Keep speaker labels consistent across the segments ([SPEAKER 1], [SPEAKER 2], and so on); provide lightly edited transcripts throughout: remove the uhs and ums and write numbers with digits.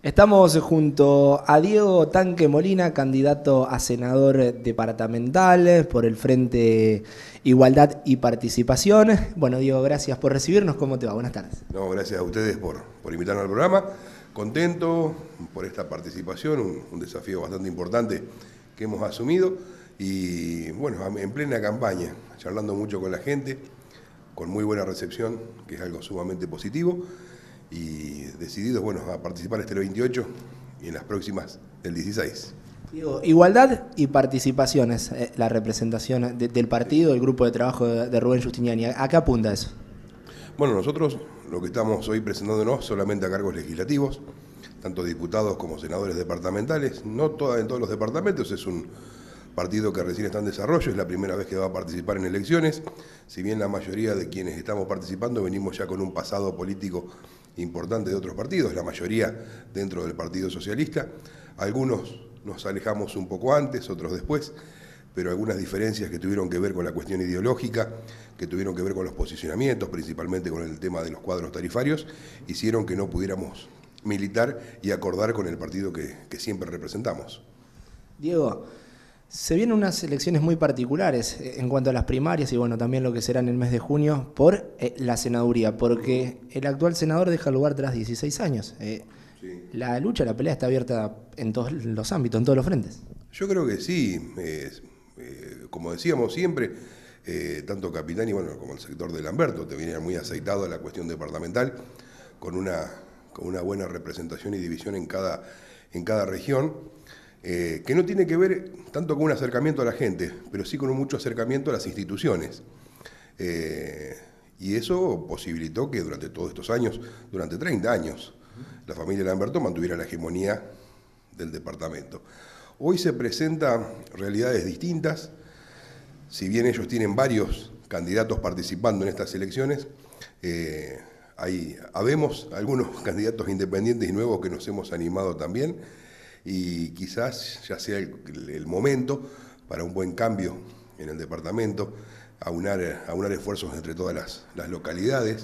[SPEAKER 1] Estamos junto a Diego Tanque Molina, candidato a senador departamental por el Frente Igualdad y Participación. Bueno, Diego, gracias por recibirnos. ¿Cómo te va? Buenas tardes.
[SPEAKER 2] No, gracias a ustedes por invitarnos al programa. Contento por esta participación, un desafío bastante importante que hemos asumido. Y bueno, en plena campaña, charlando mucho con la gente, con muy buena recepción, que es algo sumamente positivo. Y decididos, bueno, a participar el 28 y en las próximas el 16.
[SPEAKER 1] Diego, igualdad y participación es la representación del partido, el grupo de trabajo de Rubén Giustiniani. ¿A qué apunta eso?
[SPEAKER 2] Bueno, nosotros lo que estamos hoy presentándonos solamente a cargos legislativos, tanto diputados como senadores departamentales, no en todos los departamentos, es un partido que recién está en desarrollo, es la primera vez que va a participar en elecciones, si bien la mayoría de quienes estamos participando venimos ya con un pasado político importante de otros partidos, la mayoría dentro del Partido Socialista, algunos nos alejamos un poco antes, otros después, pero algunas diferencias que tuvieron que ver con la cuestión ideológica, que tuvieron que ver con los posicionamientos, principalmente con el tema de los cuadros tarifarios, hicieron que no pudiéramos militar y acordar con el partido que siempre representamos.
[SPEAKER 1] Diego, se vienen unas elecciones muy particulares en cuanto a las primarias y bueno, también lo que será en el mes de junio por la senaduría, porque el actual senador deja lugar tras 16 años. Sí. La lucha, la pelea está abierta en todos los ámbitos, en todos los frentes.
[SPEAKER 2] Yo creo que sí, como decíamos siempre, tanto Capitani como el sector de Lamberto te viene muy aceitado a la cuestión departamental, con una buena representación y división en cada región. Que no tiene que ver tanto con un acercamiento a la gente, pero sí con mucho acercamiento a las instituciones. Y eso posibilitó que durante todos estos años, durante 30 años, la familia Lamberto mantuviera la hegemonía del departamento. Hoy se presentan realidades distintas, si bien ellos tienen varios candidatos participando en estas elecciones, habemos algunos candidatos independientes y nuevos que nos hemos animado también, y quizás ya sea el momento para un buen cambio en el departamento, aunar esfuerzos entre todas las localidades,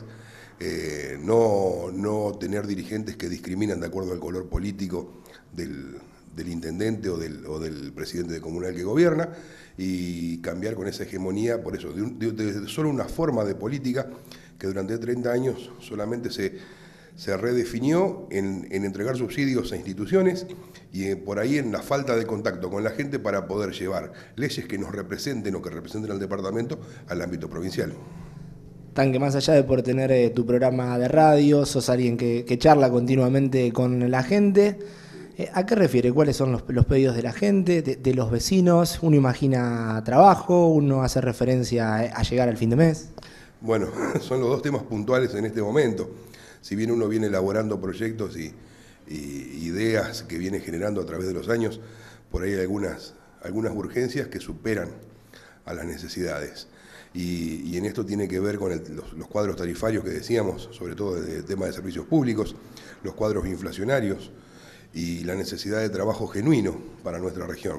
[SPEAKER 2] no tener dirigentes que discriminan de acuerdo al color político del intendente o del presidente comunal que gobierna, y cambiar con esa hegemonía, por eso, de solo una forma de política que durante 30 años solamente se redefinió en entregar subsidios a instituciones y por ahí en la falta de contacto con la gente para poder llevar leyes que nos representen o que representen al departamento al ámbito provincial.
[SPEAKER 1] Tanque, más allá de por tener tu programa de radio, sos alguien que charla continuamente con la gente. ¿A qué refiere? ¿Cuáles son los pedidos de la gente, de los vecinos? ¿Uno imagina trabajo? ¿Uno hace referencia a llegar al fin de mes?
[SPEAKER 2] Bueno, son los dos temas puntuales en este momento. Si bien uno viene elaborando proyectos y ideas que viene generando a través de los años, por ahí hay algunas urgencias que superan a las necesidades. Y en esto tiene que ver con los cuadros tarifarios que decíamos, sobre todo el tema de servicios públicos, los cuadros inflacionarios y la necesidad de trabajo genuino para nuestra región.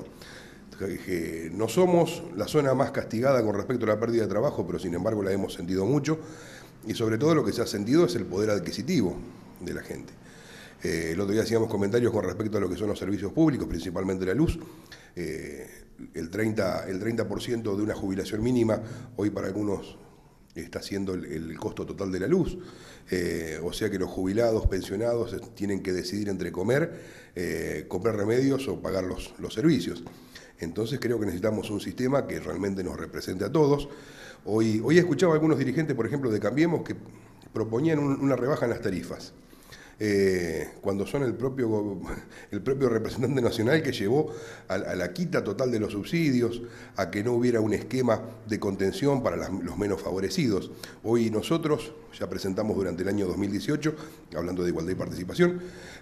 [SPEAKER 2] No somos la zona más castigada con respecto a la pérdida de trabajo, pero sin embargo la hemos sentido mucho. Y sobre todo lo que se ha sentido es el poder adquisitivo de la gente. El otro día hacíamos comentarios con respecto a lo que son los servicios públicos, principalmente la luz. El 30% de una jubilación mínima, hoy para algunos está siendo el costo total de la luz. O sea que los jubilados, pensionados, tienen que decidir entre comprar remedios o pagar los servicios. Entonces creo que necesitamos un sistema que realmente nos represente a todos. Hoy he escuchado a algunos dirigentes, por ejemplo, de Cambiemos, que proponían una rebaja en las tarifas, cuando son el propio representante nacional que llevó a la quita total de los subsidios, a que no hubiera un esquema de contención para los menos favorecidos. Hoy nosotros ya presentamos durante el año 2018, hablando de igualdad y participación,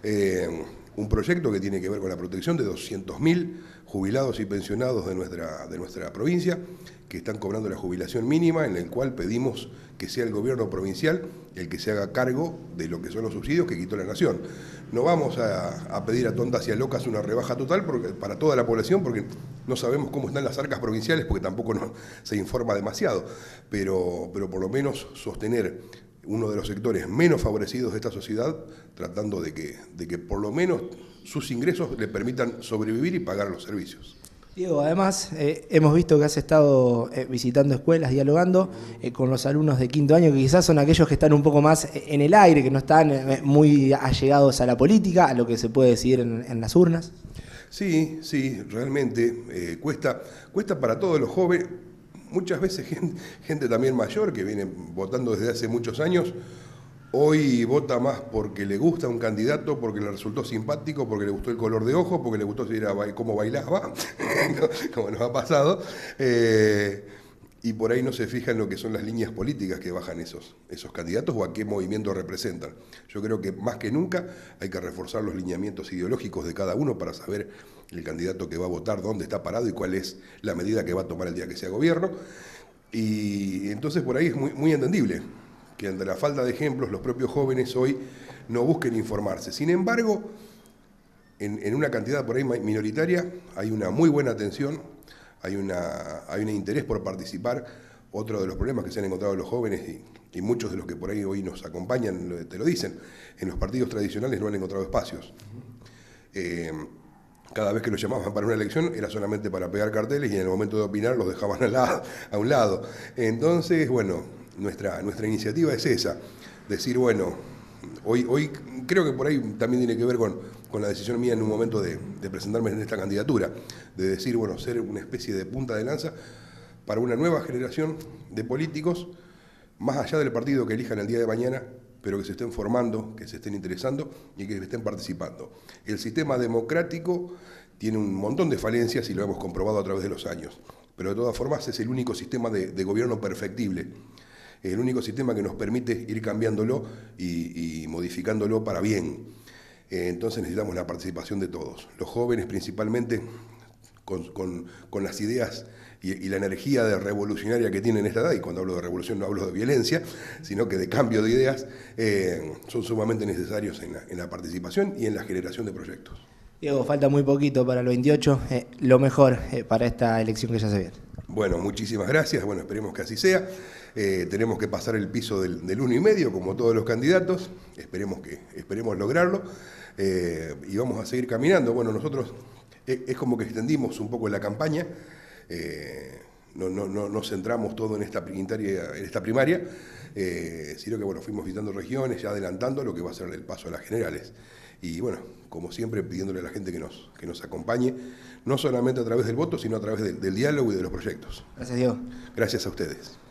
[SPEAKER 2] un proyecto que tiene que ver con la protección de 200.000 jubilados y pensionados de nuestra provincia, que están cobrando la jubilación mínima, en el cual pedimos que sea el gobierno provincial el que se haga cargo de lo que son los subsidios que quitó la Nación. No vamos a pedir a tontas y a locas una rebaja total para toda la población, porque no sabemos cómo están las arcas provinciales, porque tampoco se informa demasiado, pero por lo menos sostener uno de los sectores menos favorecidos de esta sociedad, tratando de que por lo menos sus ingresos le permitan sobrevivir y pagar los servicios.
[SPEAKER 1] Diego, además hemos visto que has estado visitando escuelas, dialogando con los alumnos de quinto año, que quizás son aquellos que están un poco más en el aire, que no están muy allegados a la política, a lo que se puede decidir en las urnas.
[SPEAKER 2] Sí, realmente cuesta para todos los jóvenes, muchas veces gente también mayor que viene votando desde hace muchos años. Hoy vota más porque le gusta un candidato, porque le resultó simpático, porque le gustó el color de ojo, porque le gustó cómo bailaba, como nos ha pasado, y por ahí no se fija en lo que son las líneas políticas que bajan esos candidatos o a qué movimientos representan. Yo creo que más que nunca hay que reforzar los lineamientos ideológicos de cada uno para saber el candidato que va a votar, dónde está parado y cuál es la medida que va a tomar el día que sea gobierno. Y entonces por ahí es muy entendible que ante la falta de ejemplos los propios jóvenes hoy no busquen informarse. Sin embargo, en una cantidad por ahí minoritaria hay una muy buena atención, hay un interés por participar. Otro de los problemas que se han encontrado los jóvenes y muchos de los que por ahí hoy nos acompañan te lo dicen, en los partidos tradicionales no han encontrado espacios. Cada vez que los llamaban para una elección era solamente para pegar carteles y en el momento de opinar los dejaban a un lado. Entonces, bueno, nuestra iniciativa es esa, decir, bueno, hoy creo que por ahí también tiene que ver con la decisión mía en un momento de presentarme en esta candidatura, de decir, bueno, ser una especie de punta de lanza para una nueva generación de políticos, más allá del partido que elijan el día de mañana, pero que se estén formando, que se estén interesando y que estén participando. El sistema democrático tiene un montón de falencias y lo hemos comprobado a través de los años, pero de todas formas es el único sistema de gobierno perfectible, el único sistema que nos permite ir cambiándolo y modificándolo para bien. Entonces necesitamos la participación de todos, los jóvenes principalmente, con las ideas y la energía revolucionaria que tienen esta edad, y cuando hablo de revolución no hablo de violencia, sino que de cambio de ideas, son sumamente necesarios en la participación y en la generación de proyectos.
[SPEAKER 1] Diego, falta muy poquito para el 28, lo mejor para esta elección que ya se viene.
[SPEAKER 2] Bueno, muchísimas gracias, bueno, esperemos que así sea. Tenemos que pasar el piso del 1,5, como todos los candidatos, esperemos lograrlo, y vamos a seguir caminando. Bueno, nosotros es como que extendimos un poco la campaña, no centramos todo en esta primaria, sino que bueno, fuimos visitando regiones, ya adelantando lo que va a ser el paso a las generales. Y bueno, como siempre, pidiéndole a la gente que nos acompañe, no solamente a través del voto, sino a través del diálogo y de los proyectos.
[SPEAKER 1] Gracias, Diego.
[SPEAKER 2] Gracias a ustedes.